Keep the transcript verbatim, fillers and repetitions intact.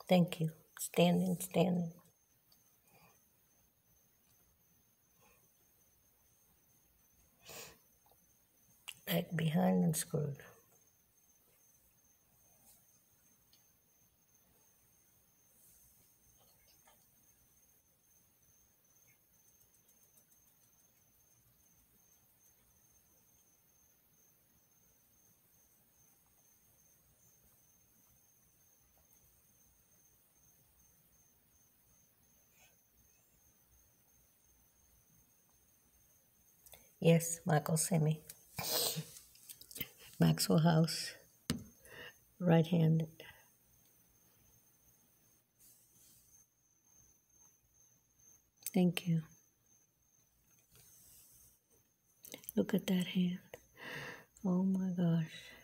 Thank you. Standing, standing. Back behind and screwed. Yes, Michael Semi. Maxwell House. Right-handed. Thank you. Look at that hand. Oh my gosh.